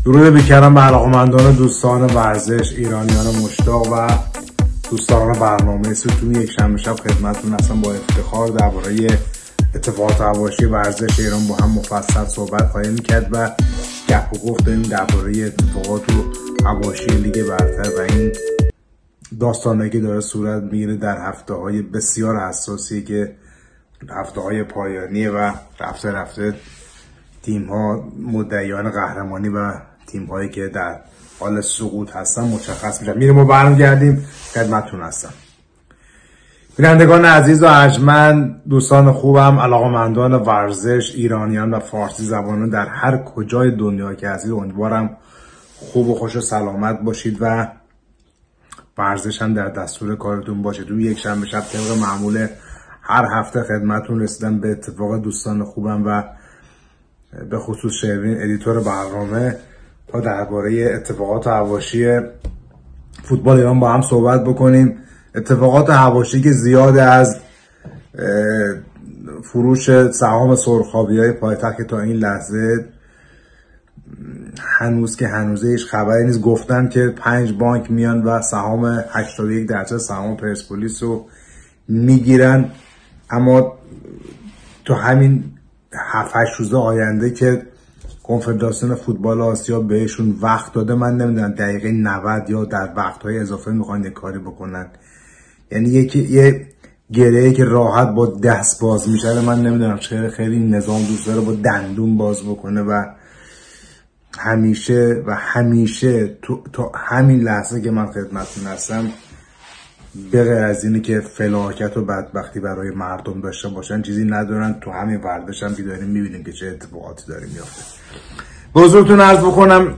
درود بیکران به علاقه‌مندان دوستان ورزش، ایرانیان مشتاق و دوستان برنامه ستون یک شنبه شب خدمتتون هستم. با افتخار درباره اتفاقات حواشی ورزش ایران با هم مفصل صحبت خواهیم کرد و گپ و گفت داریم درباره اتفاقات و حواشی لیگ برتر و این داستانی که داره صورت میگیره در هفته‌های بسیار حساسی که هفته‌های پایانی و رفته تیم‌ها مدعیان قهرمانی و تیم‌هایی که در حال سقوط هستن مشخص میشن. میریم و برمیگردیم خدمتتون هستم. بینندگان عزیز و ارجمند، دوستان خوبم، علاقه‌مندان ورزش، ایرانیان و فارسی زبانان در هر کجای دنیا که هستید، امیدوارم خوب و خوش و سلامت باشید و ورزش هم در دستور کارتون باشه. تو یک شنبه شب طبق معمول هر هفته خدمتتون رسیدم به اتفاق دوستان خوبم و به خصوص شروین ادیتور برنامه تا درباره اتفاقات حواشی فوتبال ایران با هم صحبت بکنیم. اتفاقات حواشی که زیاد از فروش سهام سرخابی‌های پایتخت که تا این لحظه هنوزه هیچ خبری نیست. گفتن که 5 بانک میان و سهام 81% سهام پرسپولیس رو میگیرن، اما تو همین 7-8 روز آینده که کنفدراسیون فوتبال آسیا بهشون وقت داده، من نمیدونم دقیقه 90 یا در وقتهای اضافه میخوان یه کاری بکنن. یعنی یه گره‌ای که راحت با دست باز میشه، من نمیدونم چه خیلی نظام دوست داره با دندون باز بکنه و همیشه تا همین لحظه که من خدمتتون هستم به غیر از اینی که فلاکت و بدبختی برای مردم داشته باشن چیزی ندارن. تو همین ورزش هم داریم میبینیم که چه اتفاقاتی داره میافته. به حضورتون عرض بکنم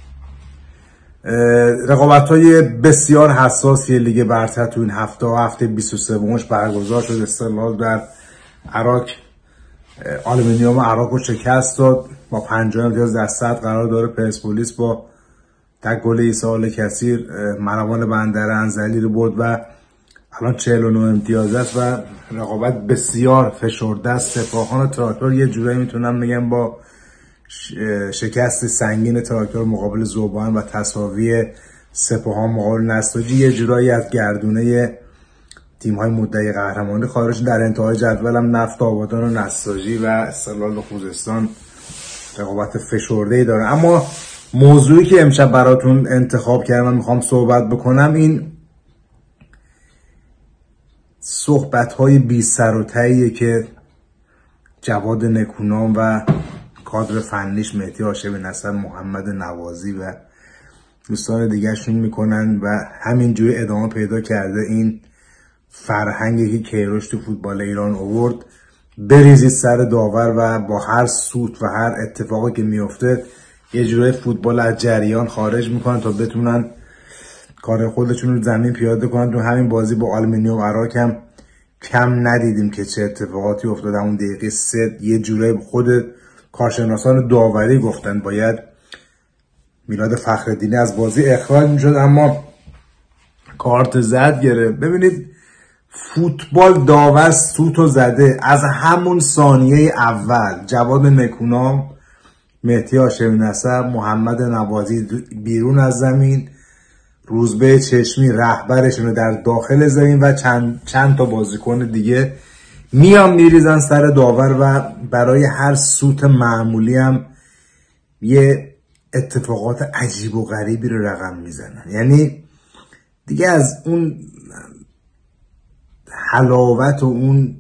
رقابت‌های بسیار حساسی لیگ برتر تو این هفته 23مش برگزار شد. استقلال در عراق آلومینیوم عراق رو شکست داد، با 50 امتیاز در صدر قرار داره. پرسپولیس با تک گل عیسی آل‌کثیر مروان بندر انزلی رو برد و الان 49 امتیاز است و رقابت بسیار فشرده است. سپاهان تراکتور یه جورایی میتونم بگم با شکست سنگین تراکتور مقابل ذوبان و تساوی سپاهان مقابل نساجی یه جورایی از گردونه تیم‌های مدعی قهرمانی خارج. در انتهای جدول هم نفت آبادان و نساجی و استقلال خوزستان رقابت فشرده‌ای داره. اما موضوعی که امشب براتون انتخاب کردم میخوام صحبت بکنم این صحبت‌های بی سر و تهیه که جواد نکونام و کادر فنیش مهدی هاشمی نصر، محمد نوازی و دوستان دیگرشون میکنن و همینجوری ادامه پیدا کرده. این فرهنگی که کیروش تو فوتبال ایران آورد، بریزید سر داور و با هر سوت و هر اتفاقی که میفته یه جوری فوتبال از جریان خارج میکنن تا بتونن کار خودشون رو زمین پیاده کنن. تو همین بازی با آلومینیوم عراق هم کم ندیدیم که چه اتفاقاتی افتاد. همون دقیقه 3 یه جوری خود کارشناسان داوری گفتن باید میلاد فخرالدینی از بازی اخراج میشد، اما کارت زرد گرفت. ببینید فوتبال داور سوتو زده از همون ثانیه اول. جواد نکونام، مهدی هاشمی نصر، محمد نوازی بیرون از زمین، روزبه چشمی رهبرشون در داخل زمین و چند تا بازیکن دیگه میان میریزن سر داور و برای هر سوت معمولی هم یه اتفاقات عجیب و غریبی رو رقم میزنن. یعنی دیگه از اون حلاوت و اون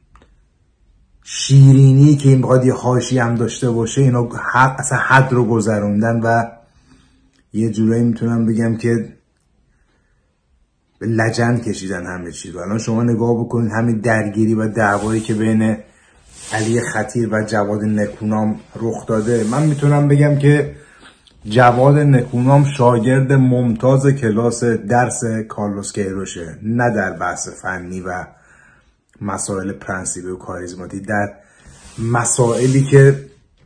شیرینی که این بخواد یه حاشیه هم داشته باشه اینا اصلا حد رو گذروندن و یه جورایی میتونم بگم که به لجند کشیدن همه چی رو. الان شما نگاه بکنید همین درگیری و دعوایی که بین علی خطیر و جواد نکونام رخ داده، من میتونم بگم که جواد نکونام شاگرد ممتاز کلاس درس کارلوس کیروشه، نه در بحث فنی و مسائل پرنسیبی و کاریزماتی، در مسائلی که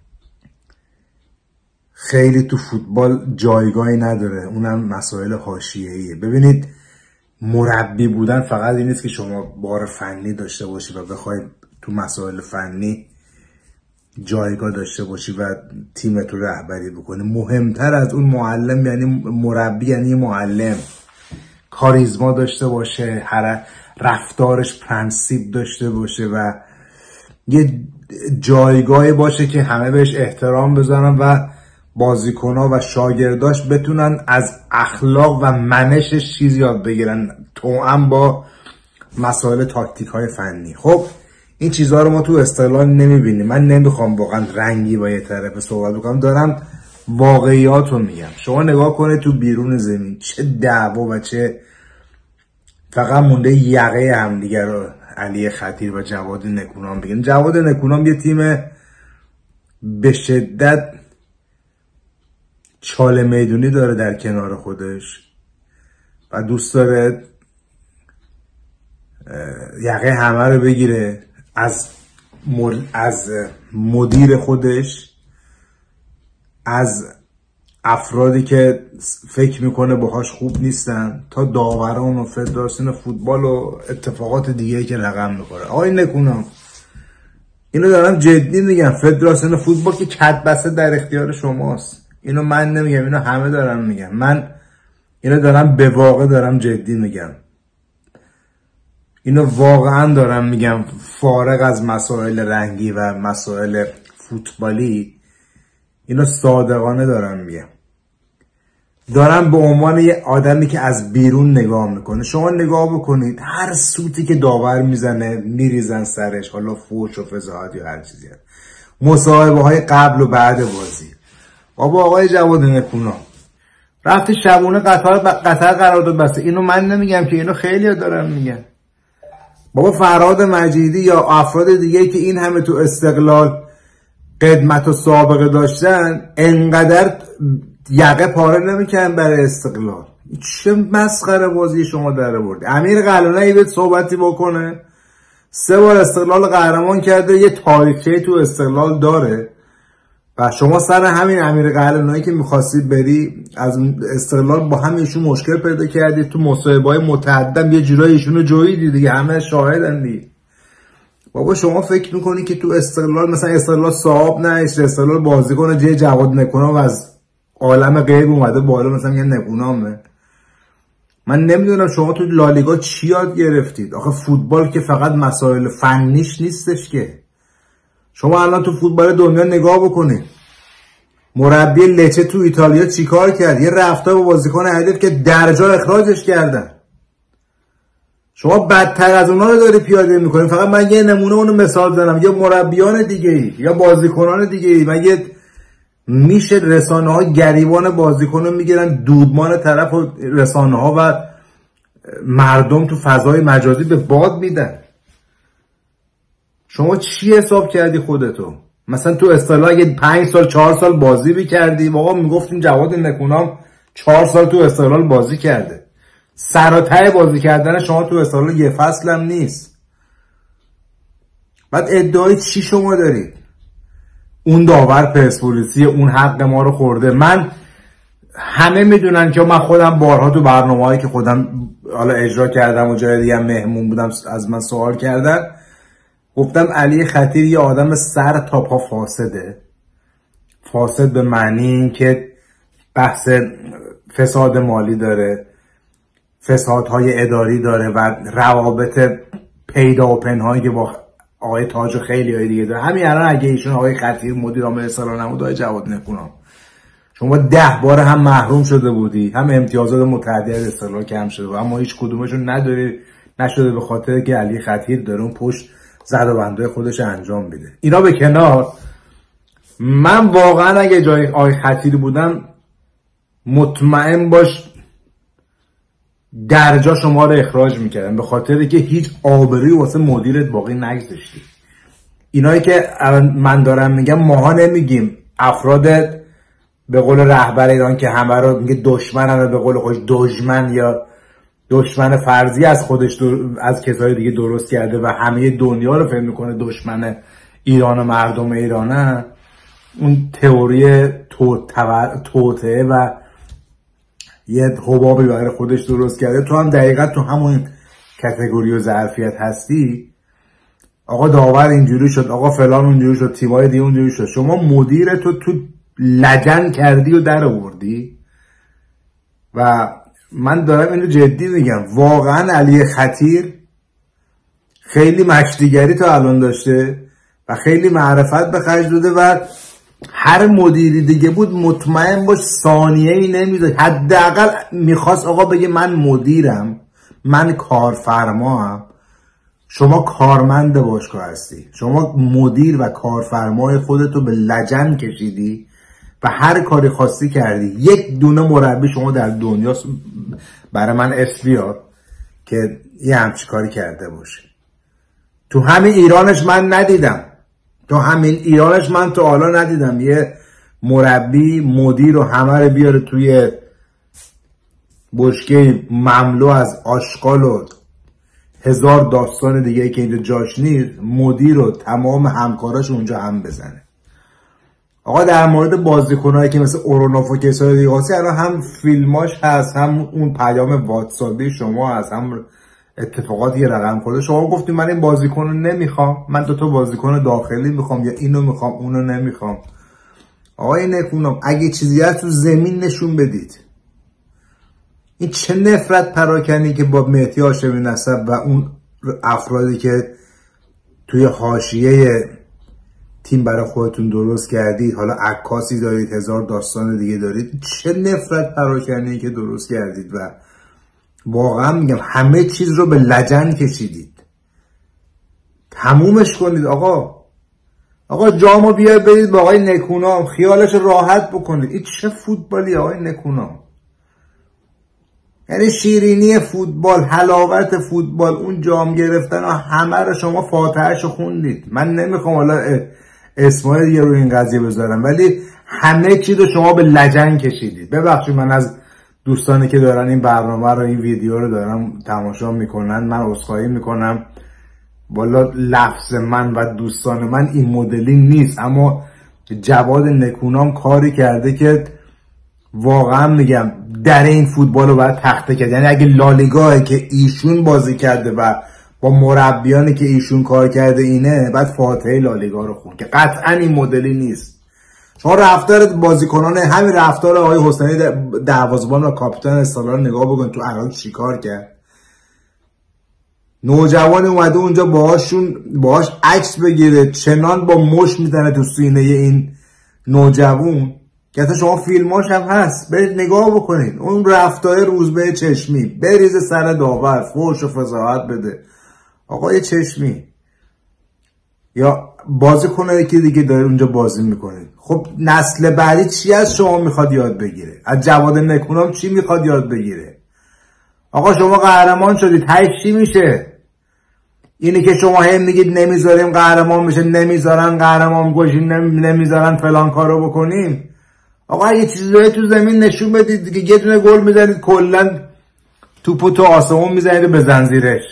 خیلی تو فوتبال جایگاهی نداره، اونم مسائل حاشیه‌ایه. ببینید مربی بودن فقط این نیست که شما بار فنی داشته باشی و بخواید تو مسائل فنی جایگاه داشته باشی و تیمت رو رهبری بکنی. مهمتر از اون معلم یعنی مربی، یعنی معلم کاریزما داشته باشه، هر رفتارش پرنسیپ داشته باشه و یه جایگاهی باشه که همه بهش احترام بذارن و بازیکن‌ها و شاگرداش بتونن از اخلاق و منشش چیز یاد بگیرن توأم با مسائل تاکتیک های فنی. خب این چیزها رو ما تو استقلال نمیبینیم. من نمیخوام واقعا رنگی با یه طرف صحبت بکنم، دارم واقعیات رو میگم. شما نگاه کنید تو بیرون زمین چه دعوا و چه فقط مونده یقه همدیگه رو علی خطیر و جواد نکونام بگن. جواد نکونام یه تیم به شدت چاله میدونی داره در کنار خودش و دوست داره یقه همه رو بگیره، از مدیر خودش، از افرادی که فکر میکنه باهاش خوب نیستن، تا داوران و فدراسیون فوتبال و اتفاقات دیگه که رقم میخوره. آقای نکونام اینو دارم جدی میگم، فدراسیون فوتبال که کدبسته در اختیار شماست. اینو من نمیگم، اینو همه دارم میگم. من اینو دارم به واقع دارم جدی میگم، اینو واقعا دارم میگم، فارغ از مسائل رنگی و مسائل فوتبالی، اینو صادقانه دارم میگم. دارم به عنوان یه آدمی که از بیرون نگاه میکنه. شما نگاه بکنید هر سوتی که داور میزنه میریزن سرش، حالا فوش و فضاحت یا هر چیزی. مصاحبه های قبل و بعد بازی، بابا آقای جواد نکونام رفتی شبونه قطر قرارداد بسته. اینو من نمیگم که، اینو خیلی دارم میگن. بابا فرهاد مجیدی یا افراد دیگه که این همه تو استقلال قدمت و سابقه داشتن انقدر یقه پاره نمیکنن برای استقلال. چه مسخره بازی شما در آوردی. امیر قلعه‌ای به صحبتی بکنه، 3 بار استقلال قهرمان کرده، یه تاریخچه تو استقلال داره و شما سر همین امیر قلعه‌ای که می‌خواستید بری از استقلال با همینشون مشکل پیدا کردید. تو مصاحبه‌های متعدد یه جورایی ایشونو جویدی دیگه، همه شاهدن دیگه. بابا شما فکر میکنی که تو استقلال مثلا استقلال صاحب نه، استقلال بازیکن جای جواد نکونام از عالم غیب اومده بالا مثلا یه نکونامه؟ من نمیدونم شما تو لالیگا چی یاد گرفتید. آخه فوتبال که فقط مسائل فنیش نیستش که. شما الان تو فوتبال دنیا نگاه بکنید، مربی لچه تو ایتالیا چیکار کرد؟ یه رفتار با بازیکن حریف که درجا اخراجش کردن. شما بدتر از اونا رو داری پیاده میکنید. فقط من یه نمونه اونو مثال زدم، یا مربیان دیگه ای یا بازیکنان دیگه ای. مگه میشه رسانه ها گریبان بازیکن رو میگیرن دودمان طرف و رسانه ها و مردم تو فضای مجازی به باد میدن؟ شما چی حساب کردی خودتو؟ مثلا تو اصطلاح اگه 5 سال 4 سال بازی میکردی، واقعا میگفتیم جواد نکونام 4 سال تو استقلال بازی کرده. سراتای بازی کردن شما تو استقلال یه فصل هم نیست. بعد ادعای چی شما دارید؟ اون داور پرسپولیسی، اون حق ما رو خورده. من همه میدونن که من خودم بارها تو برنامه‌هایی که خودم حالا اجرا کردم و جای دیگه مهمون بودم از من سوال کردن، گفتم علی خطیر یه آدم سر تا پا فاسده. فاسد به معنی این که بحث فساد مالی داره، فسادهای اداری داره و روابط پیدا و پنهانی که با آقای تاج و خیلی های دیگه داره. همین الان اگه ایشون آقای خطیر مدیر عامل استقلال نبود، آقای جواد نکونام شما 10 بار هم محروم شده بودی، هم امتیازات متعدد استقلال کم شده بود، اما هیچ کدومشون نشده به خاطر که علی خطیر داره اون پشت زد و بنده خودش انجام میده. اینا به کنار، من واقعا اگه جای آقای خطیر بودم مطمئن باش درجا شما رو اخراج میکردم، به خاطر که هیچ آبرویی واسه مدیرت باقی نگذاشتی. اینایی که من دارم میگم ماها نمیگیم، افراد به قول رهبر ایران که همه رو میگه دشمنن، به قول خودش دشمن یا دشمن فرضی از خودش از کسای دیگه درست کرده و همه دنیا رو فهم میکنه دشمن ایران و مردم ایرانه. اون تئوری توطئه و یه حبابی برای خودش درست کرده. تو هم دقیقا تو همون کاتگوری و ظرفیت هستی. آقا داور اینجوری شد، آقا فلان اونجوری شد، تیمای دیگه اونجوری شد. شما مدیر تو لجن کردی و در آوردی. و من دارم اینو جدی میگم، واقعا علی خطیر خیلی مشتیگری تا الان داشته و خیلی معرفت به خرج داده و هر مدیری دیگه بود مطمئن باش ثانیه ای نمیده، حداقل میخواست آقا بگه من مدیرم، من کارفرماام. شما کارمند باشگاه هستی، شما مدیر و کارفرمای خودتو به لجن کشیدی و هر کاری خواستی کردی. یک دونه مربی شما در دنیا برای من اسم بیار که یه همچی کاری کرده باشه. تو همین ایرانش من ندیدم، تو همین ایرانش من تا حالا ندیدم یه مربی مدیر رو همه رو بیاره توی بشکه مملو از آشغال و هزار داستان دیگه که اینجا جاش نیست، مدیر رو تمام همکاراش اونجا هم بزنه. آقا در مورد بازیکنایی که مثل اورونوف و کسای دیگه هستی، الان هم فیلماش هست، هم اون پیام واتساپی شما هست، هم اتفاقاتی که رقم خورده. شما گفتید من این بازیکن رو نمیخوام، من دو تا بازیکن داخلی میخوام، یا اینو میخوام اونو نمیخوام. آقای نکونام اگه چیزی هست تو زمین نشون بدید. این چه نفرت پراکنی که با مهدی هاشمی نسب و اون افرادی که توی حاشیه تیم برای خودتون درست کردید، حالا عکاسی دارید، هزار داستان دیگه دارید، چه نفرت پراکنی که درست کردید و واقعا میگم همه چیز رو به لجن کشیدید. تمومش کنید آقا جامو بیار برید با آقای نکونام، خیالش راحت بکنید. این چه فوتبالی آقای نکونام؟ یعنی شیرینی فوتبال، حلاوت فوتبال، اون جام گرفتن و همه رو شما فاتحه‌شو خوندید. من نمیخوام حالا اسمای دیگه رو این قضیه بذارم، ولی همه چیز رو شما به لجن کشیدید. ببخشید من از دوستانی که دارن این برنامه رو، این ویدیو رو دارن تماشا میکنن، من عذرخواهی میکنم. والا لفظ من و دوستان من این مدلی نیست، اما جواد نکونام کاری کرده که واقعا میگم در این فوتبال رو باید تخته کرد. یعنی اگه لالیگاهی که ایشون بازی کرده و با مربیانی که ایشون کار کرده اینه، بعد فاتحه لالیگا رو خون که قطعا این مدلی نیست. شما رفتار بازیکنان، همین رفتار آقای حسینی دروازه‌بان و کاپیتان استقلال نگاه بکن، تو عراق چیکار کرد. نوجوان اومده اونجا باهاش عکس بگیره، چنان با مش میزنه تو سینه این نوجوان که حتی شما فیلماش هم هست، برید نگاه بکنید. اون رفتار روزبه چشمی، بریز سر داور، فحش و فضاحت بده آقای چشمی. یا بازیکنایی که دیگه داره اونجا بازی میکنه. خب نسل بعدی چی از شما میخواد یاد بگیره؟ از جواد نکونام چی میخواد یاد بگیره؟ آقا شما قهرمان شدید، هی چی میشه؟ اینی که شما هم میگید نمیذاریم قهرمان بشه، نمیذارن قهرمان بشیم، نمیذارن فلان کارو بکنیم. آقا اگه چیزی تو زمین نشون بدید دیگه. یه دونه گل میزنید کلا توپو تو آسمون میزنید به زنجیرش.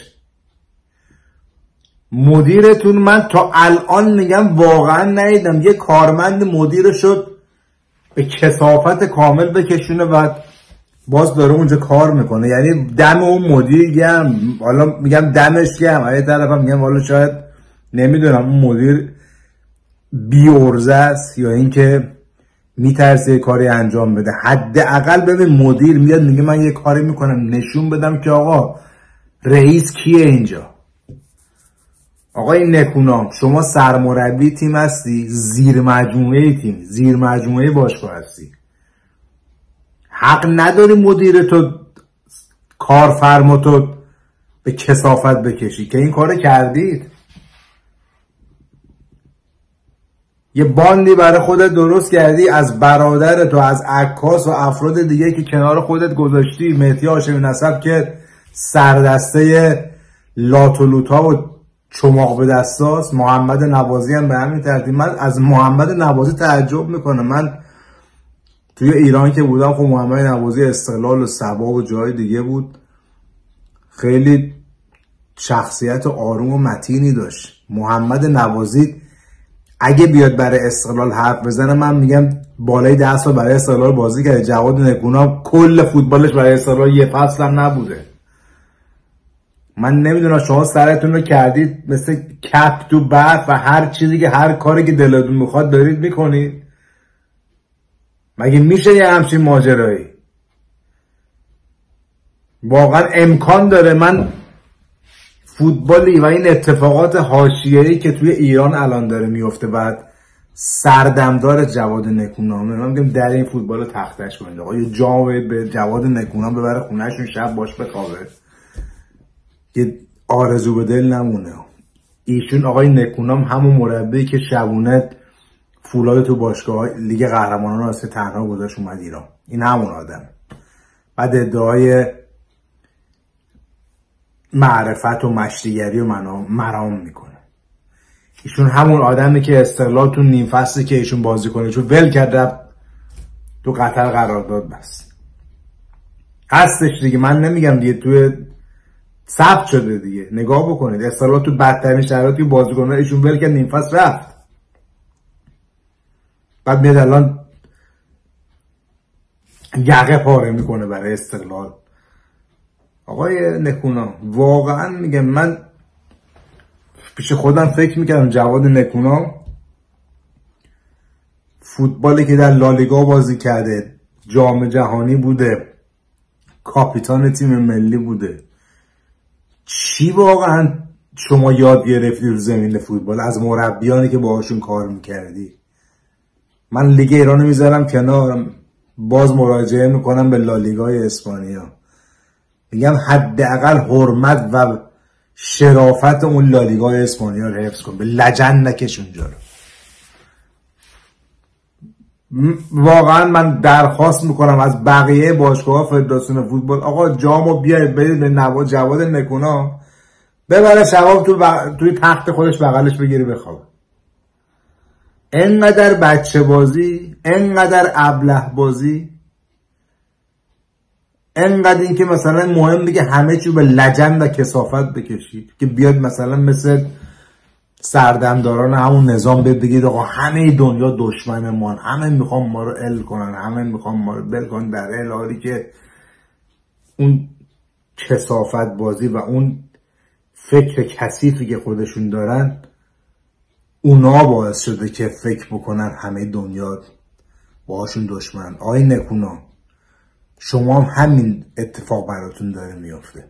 مدیرتون من تا الان میگم واقعا ندیدم یه کارمند مدیر شد به کثافت کامل بکشونه و باز داره اونجا کار میکنه. یعنی دم اون مدیر گم، حالا میگم دمش گم، یه طرفم میگم حالا شاید نمیدونم اون مدیر بی ارزه است یا اینکه میترسه کاری انجام بده. حداقل ببین مدیر میاد میگه من یه کاری میکنم، نشون بدم که آقا رئیس کیه اینجا. آقای نکونام شما سرمربی تیم هستی، زیر مجموعه تیم، زیر مجموعه باشگاه هستی، حق نداری مدیر تو، کارفرما تو به کثافت بکشی که این کار کردید. یه باندی برای خودت درست کردی از برادرت و از عکاس و افراد دیگه که کنار خودت گذاشتی. مهدی هاشمی نسب که سردسته لاتولوتا و چماق به دستاست، محمد نوازی هم به همین ترتیب. من از محمد نوازی تعجب میکنم. من توی ایران که بودم خب محمد نوازی استقلال و سبا و جای دیگه بود، خیلی شخصیت آروم و متینی داشت. محمد نوازی اگه بیاد برای استقلال حرف بزنه من میگم بالای 10 سال برای استقلال بازی کرده. جواد نکونام کل فوتبالش برای استقلال یه فصل هم نبوده. من نمیدونم شما سرتون رو کردید مثل کپ تو برف و هر چیزی که هر کاری که دلتون میخواد دارید میکنید. مگه میشه یه همچین ماجرایی؟ واقعا امکان داره من فوتبالی و این اتفاقات حاشیه‌ای که توی ایران الان داره میفته بعد سردمدار جواد نکونامه، من میگم در این فوتبال تختش کنید آقا، یه جام به جواد نکونام ببره خونهشون شب باش بخوابه، یه آرزو به دل نمونه. ایشون آقای نکونام همون مربی که شبونه فولاد تو باشگاه لیگ قهرمانان واسه تنها گذاشت اومد ایران، این همون آدم. بعد ادعای معرفت و مشتیگری و مرام میکنه. ایشون همون آدمی که استقلال تو نیم فصلی که ایشون بازی کنه چون ول کرد تو قطر قرارداد بست. هستش دیگه، من نمیگم دیگه، توی ثبت شده دیگه، نگاه بکنید. استقلال تو بدترین شرایطی بازی کنه ایشون ول کرد، نیم فصل رفت. بعد میاد الان یقه پاره میکنه برای استقلال. آقای نکونام واقعا میگم، من پیش خودم فکر میکردم جواد نکونام فوتبالی که در لالیگا بازی کرده، جام جهانی بوده، کاپیتان تیم ملی بوده، چی واقعا شما یاد گرفتی رو زمین فوتبال از مربیانی که باهاشون کار میکردی؟ من لیگ ایرانو میذارم کنار، باز مراجعه میکنم به لالیگای اسپانیا، میگم حداقل حرمت و شرافت اون لالیگای اسپانیا رو حفظ کن، به لجن نکش اونجا رو. واقعا من درخواست میکنم از بقیه باشگاه فدراسیون فوتبال، آقا جامو بیاید برید به جواد نکونام ببره شباب توی تخت خودش بغلش بگیری بخواب. انقدر بچه بازی، انقدر ابله بازی، انقدر این که مثلا مهم دیگه همه چیو به لجن و کثافت بکشید که بیاد مثلا مثل سردمداران همون نظام بگید آقا همه دنیا دشمن ما، همه میخوام ما رو ال کنن، همه میخوام ما رو بل کنن، در حالی که اون کثافت بازی و اون فکر کثیفی که خودشون دارن اونا باعث شده که فکر بکنن همه دنیا باهاشون دشمن. آقای نکونام شما هم همین اتفاق براتون داره میفته.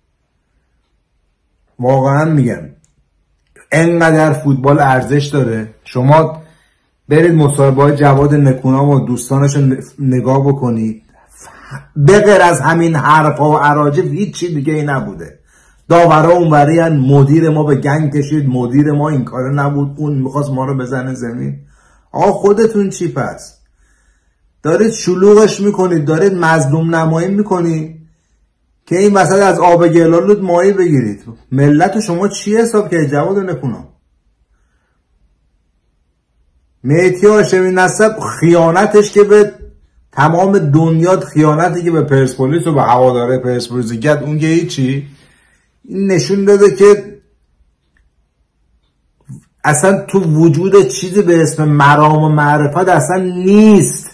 واقعا میگم انقدر فوتبال ارزش داره، شما برید مصاحبه‌های جواد نکونام و دوستانش رو نگاه بکنید، به غیر از همین حرفا و اراجیف هیچ چی دیگه ای نبوده. داورا اونوریان، مدیر ما به گنگ کشید، مدیر ما این کاره نبود، اون میخواست ما رو بزنه زمین. آقا خودتون چی پس؟ دارید شلوغش میکنید، دارید مظلوم نمایی میکنید که این وسط از آب گلالود ماهی بگیرید. ملت شما چی حساب که جواد نکونام؟ مهدی هاشمی نسب خیانتش که به تمام دنیا، خیانتی که به پرسپولیس و به هواداره پرسپولیس کرد، اون که هیچی. این نشون داده که اصلا تو وجود چیزی به اسم مرام و معرفت اصلا نیست.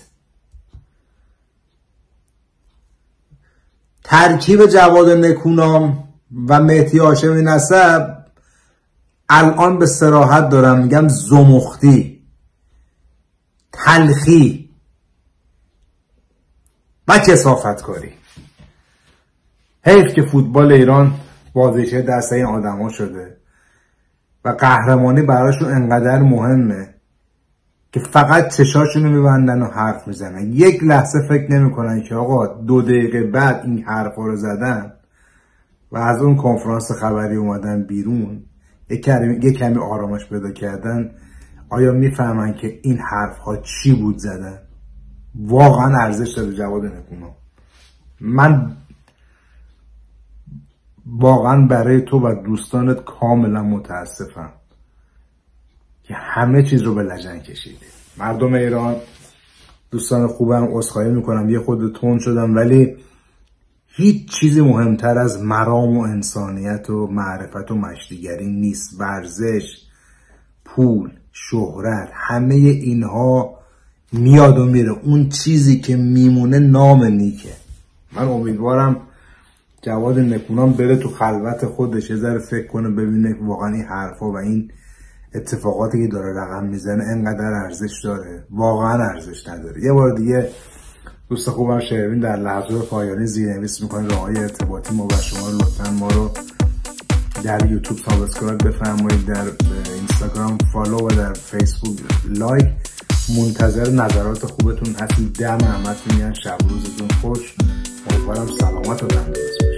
ترکیب جواد نکونام و مهدی هاشمی نسب الان به صراحت دارم میگم زمختی، تلخی و کثافت کاری. حیف که فوتبال ایران بازیچه دست این آدم ها شده و قهرمانی براشون انقدر مهمه که فقط چشاشونو میبندن و حرف میزنن. یک لحظه فکر نمیکنن که آقا 2 دقیقه بعد این حرفا رو زدن و از اون کنفرانس خبری اومدن بیرون، یک کمی آرامش پیدا کردن، آیا میفهمن که این حرفها چی بود زدن؟ واقعا ارزش داره جواد نکونام. من واقعا برای تو و دوستانت کاملا متاسفم که همه چیز رو به لجن کشیدی. مردم ایران، دوستان خوبم، عذرخواهی میکنم یه خود تون شدم، ولی هیچ چیزی مهمتر از مرام و انسانیت و معرفت و مشتیگری نیست. ورزش، پول، شهرت، همه اینها میاد و میره، اون چیزی که میمونه نام نیکه. من امیدوارم جواد نکونام بره تو خلوت خودش یه ذره فکر کنه، ببینه واقعا این حرفا و این اتفاقاتی که داره رقم میزنه انقدر ارزش داره، واقعا ارزش نداره. یه بار دیگه دوست خوبم شروین در لحظات پایانی زیرنویس میکنه راههای ارتباطی ما و شما، لطفا ما رو در یوتیوب سابسکرایب بفرمایید، در اینستاگرام فالو و در فیسبوک لایک. منتظر نظرات خوبتون هستیم. دم همتون میگن، شب روزتون خوش، امیدوارم سلامت و تندرست باشید.